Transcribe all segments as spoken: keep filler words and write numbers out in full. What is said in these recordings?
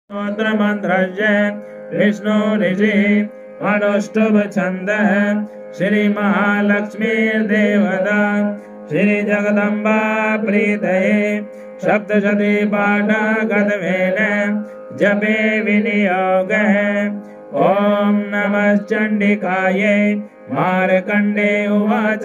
स्तोत्र मंत्रस्य विष्णु ऋषि अनुष्टुभ छंदः श्री महालक्ष्मी देवता श्री जगदम्बा प्रीतये सप्तशती पाठ गतवेन जपे विनियोगः। ओम नमः चंडिकायै मार्कंडे उवाच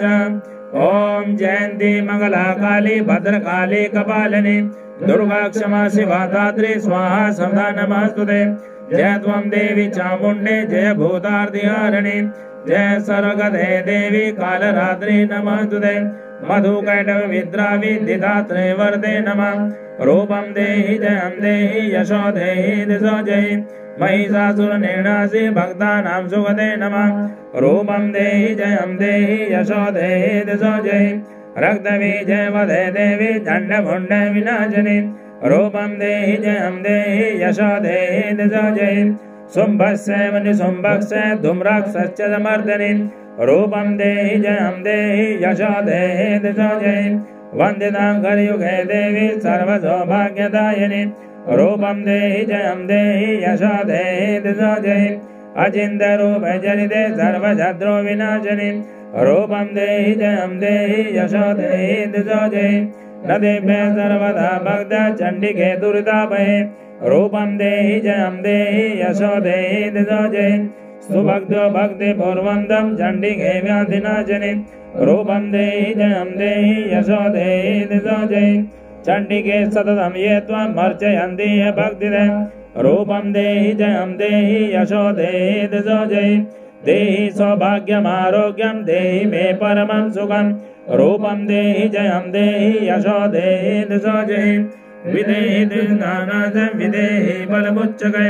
ओम जयंती मंगला काली भद्रकाली कपालिनी दुर्गा क्षमा शिवा धात्री स्वाहा सदा नमस्तुते। जय त्वं देवी चामुंडे जय भूतार्तिहारिणी जय सर्वगते देवी कालरात्रि नमस्तुते। मधुकैटभ विद्रावि दिधात्रे वर्ते नमः। रूपं देहि जयं देहि यशो देहि दिशो जयि महिषासुर निर्णासि भक्तानां सुगते नमः। रूपं देहि जयं देहि यशो देहि दिशो जयि रक्तबीजे वदे देवी दण्डमुण्ड विनाशिनी। रूपं देहि जयं देहि यशो देहि दिशो जयि शुम्भस्य निशुम्भस्य धूम्राक्षस्य समर्दनी। रूपं देहि जयं देहि यशो देहि दिशो जयि वन्दितां कलियुगे देवी सर्वसौभाग्यदायिनी। रूपं देहि जयं देहि यशो देहि दिशो जयि अचिन्त्य रूप जनिते सर्वशत्रु विनाशिनी। रूपं देहि जयं देहि यशो देहि दिशो जयि नदेभ्य सर्वदा भक्त चंडिके दुरितापहे। रूपं देहि जयं देहि यशो देहि दिशो जयि सुभक्तो भक्ति पूर्वं चंडिके व्याधिनाशिनी। रूपं देहि जयं देहि यशो देहि दिशो जयि चंडिके सततं ये त्वम् अर्चयन्ति भक्तिदे। रूपं देहि जयं देहि यशो देहि दिशो जयि देहि सौभाग्यम् आरोग्यं देहि मे परमं सुखम्। रूपं देहि जयं देहि यशो देहि दिशो जयि विदेहि दुर्गानाथं विदेहि बलमुच्चके।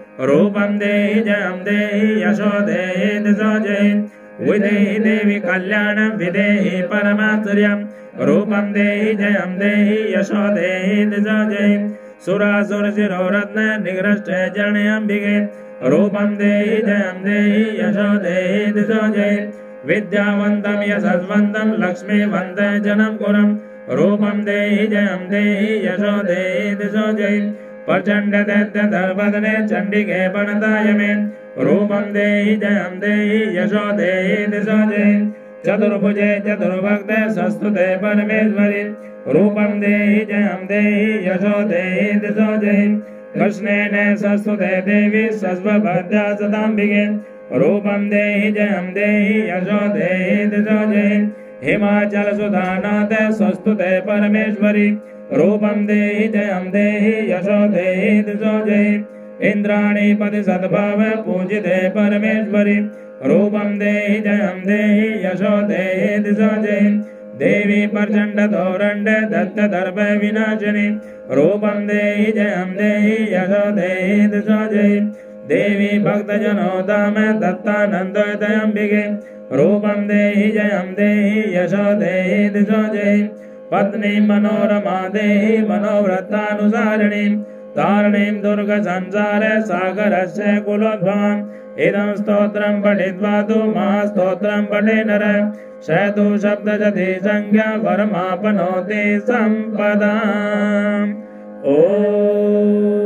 रूपं देहि जयं देहि यशो देहि दिशो जयि विदेहि देवी कल्याणं विदेहि परमाश्चर्यम्। रूपं देहि जयं देहि यशो देहि दिशो जयि सुरासुर शिरोरत्न निग्रष्टे जनेऽम्बिके। रूपं देहि जयं देहि यशो देहि दिशो जयि विद्यावन्तं यशस्वन्तं लक्ष्मीवन्तं जनं गुरुम्। रूपं देहि जयं देहि यशो देहि दिशो जयि प्रचण्ड दैत्य दर्पदने चण्डिके प्रणताय मे। रूपं देहि जयं देहि यशो देहि दिशो जयि चतुर्भुजे चतुर्भक्ते संस्तुते परमेश्वरि। रूपं देहि जयं देहि यशो देहि दिशो जयि कृष्णेन संस्तुते देवी सर्वभद्रा सदाम्बिके। रूपं देहि जयं देहि यशो देहि दिशो जयि हिमाचल सुधानाथ संस्तुते परमेश्वरि। रूपं देहि जयं देहि यशो देहि दिशो जयि इंद्राणी पति सद्भाव पूजिते परमेश्वरि। रूपं देहि जयं देहि यशो देहि दिशो जयि देवी प्रचंड धोरण्ड दत्त दर्भ विनाशिनी। रूपं देहि जयं देहि यशो देहि दिशो जयि देवी भक्तजनों धाम दत्तानन्दोदयम्बिके। रूपं देहि जयं देहि यशो देहि दिशो जयि पत्नी मनोरमा देहि मनोव्रतानुसारिणी तारिणीं दुर्ग संसार सागरस्य कुलोद्भवम्। इदं स्तोत्रं पठित्वा तु महास्तोत्रं पठे नरः स तु सप्तशती संज्ञा वरमाप्नोति सम्पदाम्। ॐ